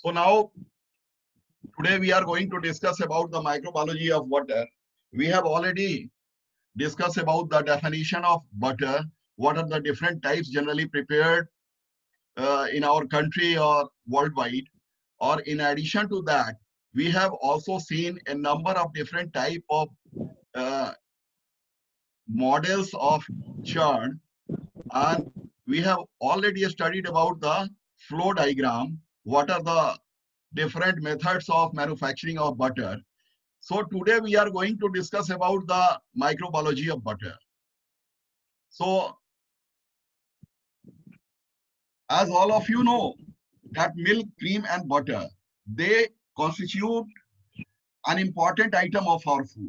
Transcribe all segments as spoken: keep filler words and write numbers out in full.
So now, today we are going to discuss about the microbiology of butter. We have already discussed about the definition of butter, what are the different types generally prepared uh, in our country or worldwide. Or in addition to that, we have also seen a number of different type of uh, models of churn, and we have already studied about the flow diagram, what are the different methods of manufacturing of butter. So today we are going to discuss about the microbiology of butter. So as all of you know that milk, cream and butter, they constitute an important item of our food.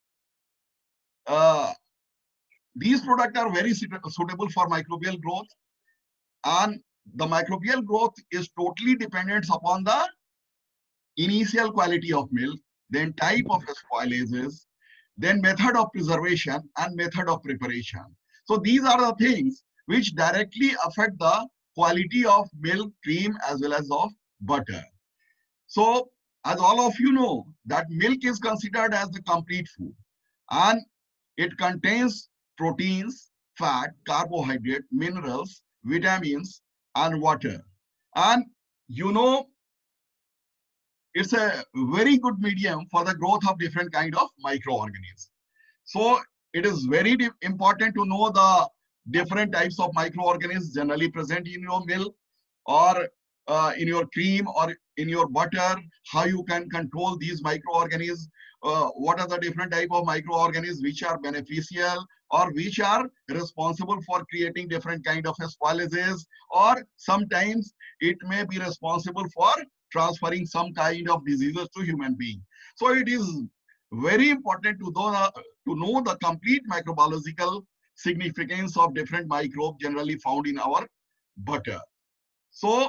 Uh, these products are very suitable for microbial growth, and the microbial growth is totally dependent upon the initial quality of milk, then type of spoilages, then method of preservation and method of preparation. So these are the things which directly affect the quality of milk, cream as well as of butter. So as all of you know that milk is considered as the complete food, and it contains proteins, fat, carbohydrate, minerals, vitamins and water. And you know it's a very good medium for the growth of different kind of microorganisms. So it is very important to know the different types of microorganisms generally present in your milk or uh, in your cream or in your butter, how you can control these microorganisms, uh, what are the different type of microorganisms which are beneficial or which are responsible for creating different kind of spoilages, or sometimes it may be responsible for transferring some kind of diseases to human being. So it is very important to know, uh, to know the complete microbiological significance of different microbes generally found in our butter. So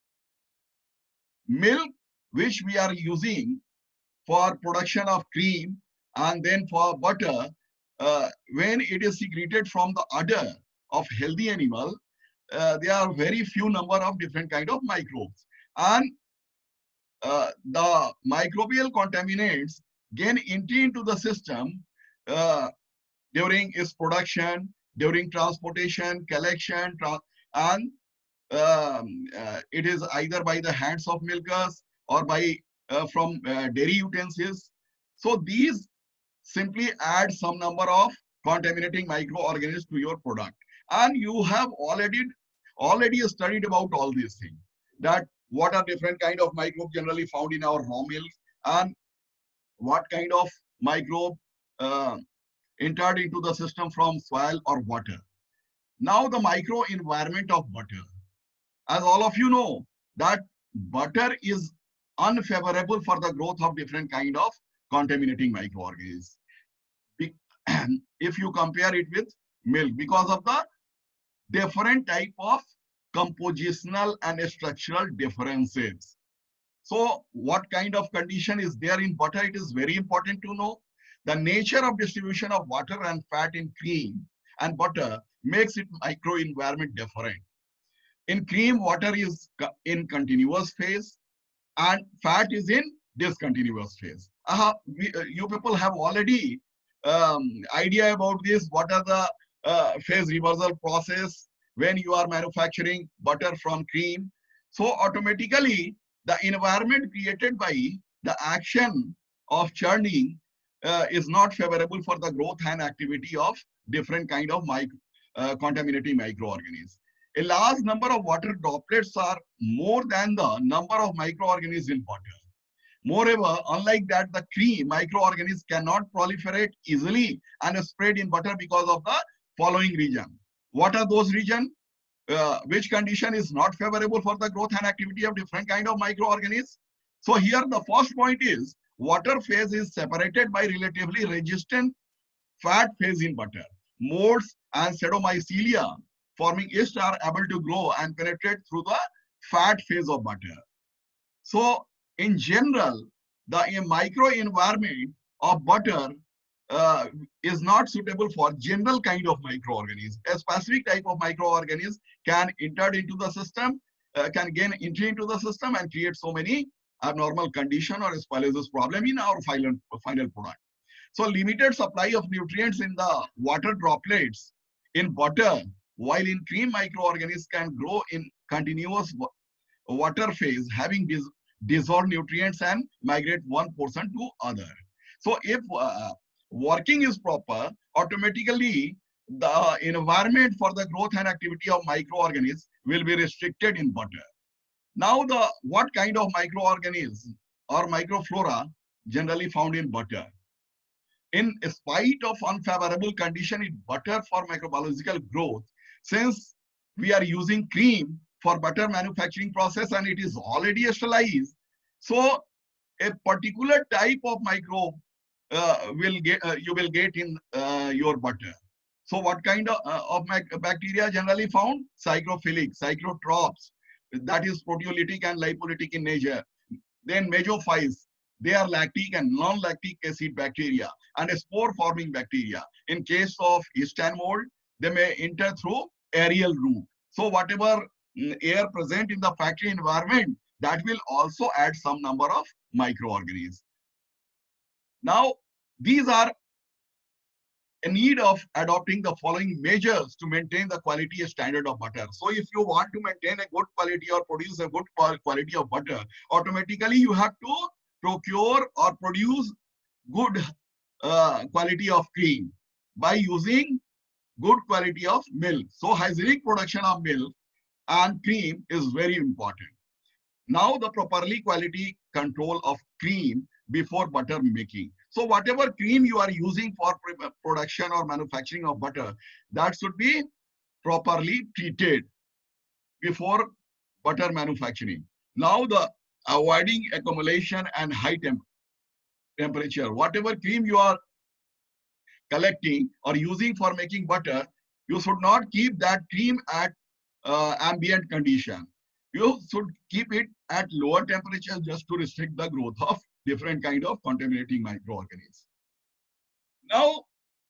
milk, which we are using for production of cream and then for butter, uh, when it is secreted from the udder of healthy animal, uh, there are very few number of different kind of microbes. And uh, the microbial contaminants gain entry into the system uh, during its production, during transportation, collection, tra and um, uh, it is either by the hands of milkers or by uh, from uh, dairy utensils. So these simply add some number of contaminating microorganisms to your product. And you have already already studied about all these things, that what are different kind of microbes generally found in our raw milk and what kind of microbe uh, entered into the system from soil or water. Now the micro environment of butter. As all of you know that butter is unfavorable for the growth of different kind of contaminating microorganisms. If you compare it with milk, because of the different type of compositional and structural differences. So what kind of condition is there in butter? It is very important to know. The nature of distribution of water and fat in cream and butter makes it microenvironment different. In cream, water is in continuous phase and fat is in discontinuous phase. Uh, we, uh, you people have already um, idea about this. What are the uh, phase reversal process when you are manufacturing butter from cream? So automatically the environment created by the action of churning uh, is not favorable for the growth and activity of different kind of micro, uh, contaminating microorganisms. A large number of water droplets are more than the number of microorganisms in water. Moreover, unlike that, the cream microorganisms cannot proliferate easily and spread in butter because of the following reason. What are those regions? Uh, which condition is not favorable for the growth and activity of different kind of microorganisms? So here the first point is water phase is separated by relatively resistant fat phase in butter. Molds and pseudomycelia forming yeast are able to grow and penetrate through the fat phase of butter. So in general, the micro environment of butter uh, is not suitable for general kind of microorganisms. A specific type of microorganism can enter into the system uh, can gain entry into the system and create so many abnormal condition or spoilage problem in our final, final product. So limited supply of nutrients in the water droplets in butter, while in cream microorganisms can grow in continuous water phase, having dis dissolved nutrients and migrate one portion to other. So if uh, working is proper, automatically the environment for the growth and activity of microorganisms will be restricted in butter. Now, the what kind of microorganisms or microflora generally found in butter? In spite of unfavorable condition in butter for microbiological growth, since we are using cream for butter manufacturing process and it is already sterilized, so a particular type of microbe uh, will get uh, you will get in uh, your butter. So what kind of, uh, of bacteria generally found? Psychrophilic, psychrotrophs, that is proteolytic and lipolytic in nature. Then mesophiles, they are lactic and non-lactic acid bacteria and spore-forming bacteria. In case of yeast and mold, they may enter through aerial route. So whatever air present in the factory environment, that will also add some number of microorganisms. Now, these are a need of adopting the following measures to maintain the quality standard of butter. So if you want to maintain a good quality or produce a good quality of butter, automatically you have to procure or produce good uh, quality of cream by using good quality of milk. So hygienic production of milk and cream is very important. Now the properly quality control of cream before butter making. So whatever cream you are using for production or manufacturing of butter, that should be properly treated before butter manufacturing. Now the avoiding accumulation and high temp temperature. Whatever cream you are collecting or using for making butter, you should not keep that cream at uh, ambient condition. You should keep it at lower temperature just to restrict the growth of different kind of contaminating microorganisms. Now,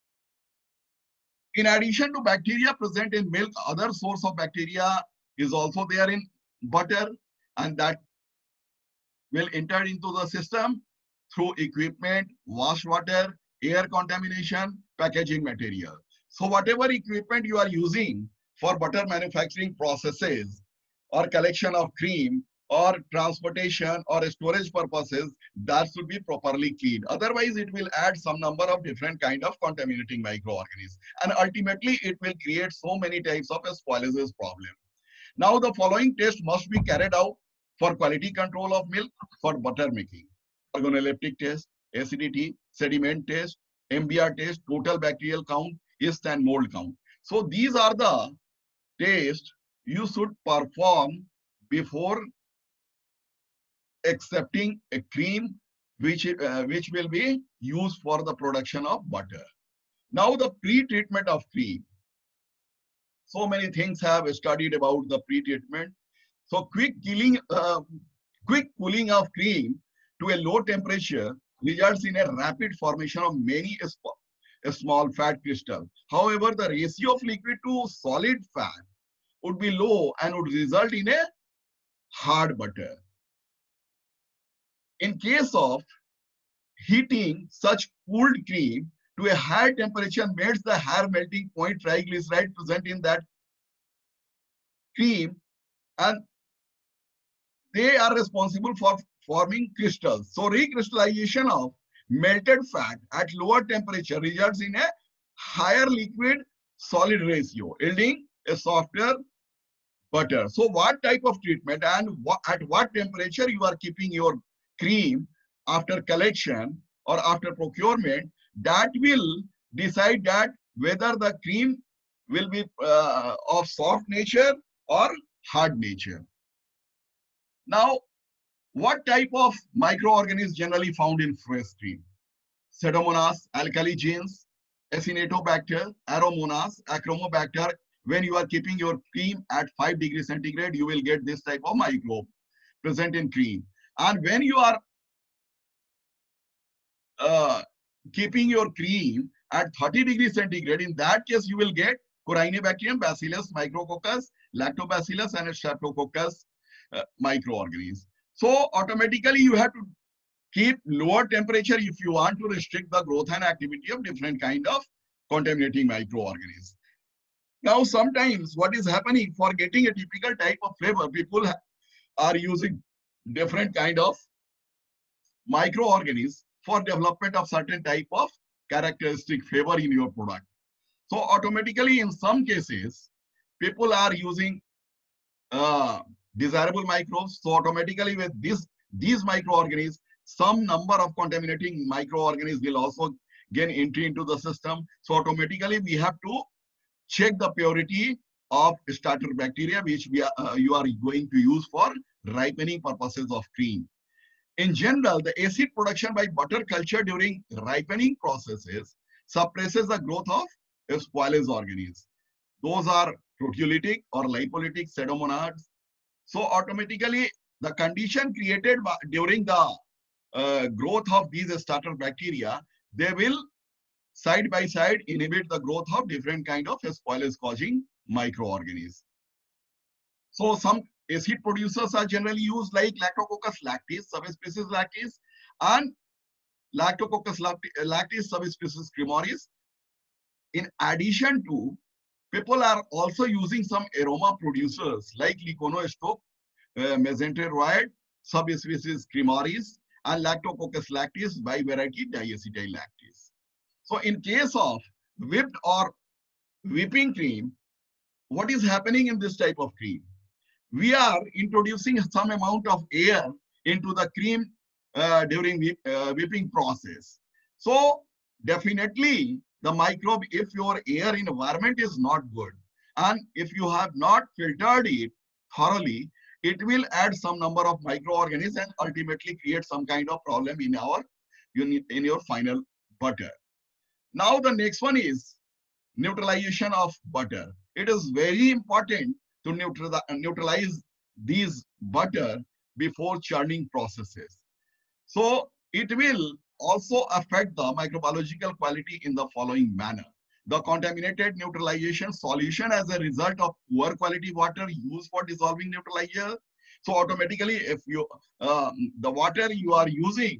in addition to bacteria present in milk, other source of bacteria is also there in butter, and that will enter into the system through equipment, wash water, air contamination, packaging material. So whatever equipment you are using for butter manufacturing processes or collection of cream or transportation or storage purposes, that should be properly cleaned. Otherwise, it will add some number of different kind of contaminating microorganisms. And ultimately, it will create so many types of spoilage problem. Now, the following test must be carried out for quality control of milk for butter making. Organoleptic test, acidity, sediment test, M B R test, total bacterial count, yeast and mold count. So these are the tests you should perform before accepting a cream which, uh, which will be used for the production of butter. Now the pre-treatment of cream. So many things have studied about the pre-treatment. So quick killing, uh, quick cooling of cream to a low temperature results in a rapid formation of many a small fat crystal. However, the ratio of liquid to solid fat would be low and would result in a hard butter. In case of heating such cooled cream to a high temperature makes the higher melting point triglyceride present in that cream, and they are responsible for forming crystals. So recrystallization of melted fat at lower temperature results in a higher liquid solid ratio, yielding a softer butter. So what type of treatment and what, at what temperature you are keeping your cream after collection or after procurement, that will decide that whether the cream will be uh, of soft nature or hard nature. Now, what type of microorganisms generally found in fresh cream? Pseudomonas, alkali genes, Acinetobacter, Aromonas, Achromobacter. When you are keeping your cream at five degrees centigrade, you will get this type of microbe present in cream. And when you are uh, keeping your cream at thirty degrees centigrade, in that case, you will get Corynebacterium, Bacillus, Micrococcus, Lactobacillus, and Streptococcus uh, microorganisms. So automatically you have to keep lower temperature if you want to restrict the growth and activity of different kind of contaminating microorganisms. Now, sometimes what is happening for getting a typical type of flavor, people are using different kind of microorganisms for development of certain type of characteristic flavor in your product. So automatically, in some cases, people are using uh, desirable microbes. So automatically, with this these microorganisms, some number of contaminating microorganisms will also gain entry into the system. So automatically, we have to check the purity of starter bacteria, which we are, uh, you are going to use for ripening purposes of cream. In general, the acid production by butter culture during ripening processes suppresses the growth of spoilage organisms. Those are proteolytic or lipolytic pseudomonads. So automatically, the condition created by, during the uh, growth of these starter bacteria, they will side by side inhibit the growth of different kind of spoilage causing microorganisms. So some acid producers are generally used like Lactococcus lactis, subspecies lactis, and Lactococcus lactis, subspecies cremoris. In addition to, people are also using some aroma producers like Liconostoc, uh, mesenteroid, subspecies cremoris, and Lactococcus lactis by variety diacetyl lactis. So in case of whipped or whipping cream, what is happening in this type of cream? We are introducing some amount of air into the cream uh, during whip, uh, whipping process. So definitely the microbe, if your air environment is not good, and if you have not filtered it thoroughly, it will add some number of microorganisms and ultimately create some kind of problem in our in your final butter. Now the next one is neutralization of butter. It is very important to neutralize these butter before churning processes. So it will also affect the microbiological quality in the following manner. The contaminated neutralization solution as a result of poor quality water used for dissolving neutralizer. So automatically, if you um, the water you are using,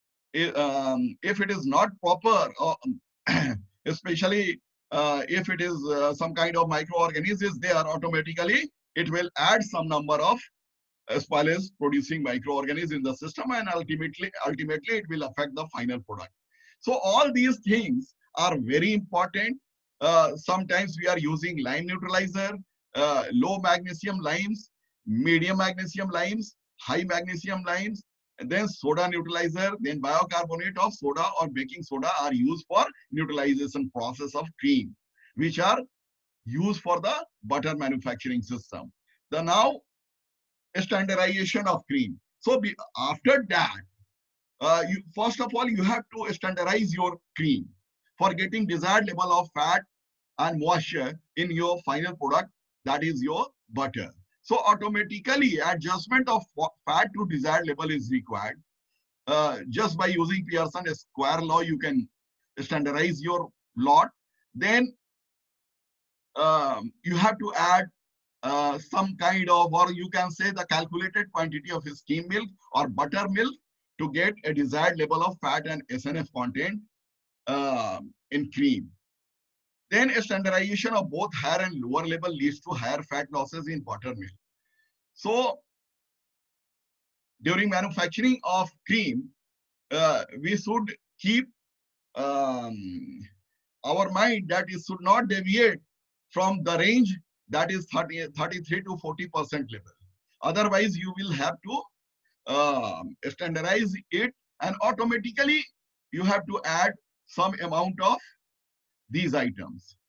um, if it is not proper, uh, especially uh, if it is uh, some kind of microorganisms there, automatically it will add some number of spoilage producing microorganisms in the system, and ultimately ultimately it will affect the final product. So all these things are very important. Uh, sometimes we are using lime neutralizer, uh, low magnesium limes, medium magnesium limes, high magnesium limes, and then soda neutralizer, then bicarbonate of soda or baking soda are used for neutralization process of cream, which are used for the butter manufacturing system. The now standardization of cream. So be, after that, uh, you, first of all, you have to standardize your cream for getting desired level of fat and moisture in your final product, that is your butter. So automatically adjustment of fat to desired level is required. Uh, just by using Pearson square law, you can standardize your lot. Then um, you have to add uh, some kind of, or you can say the calculated quantity of skim milk or buttermilk to get a desired level of fat and S N F content uh, in cream. Then a standardization of both higher and lower level leads to higher fat losses in buttermilk. So during manufacturing of cream, uh, we should keep um, our mind that it should not deviate from the range that is thirty, thirty-three to forty percent level. Otherwise, you will have to uh, standardize it, and automatically you have to add some amount of these items.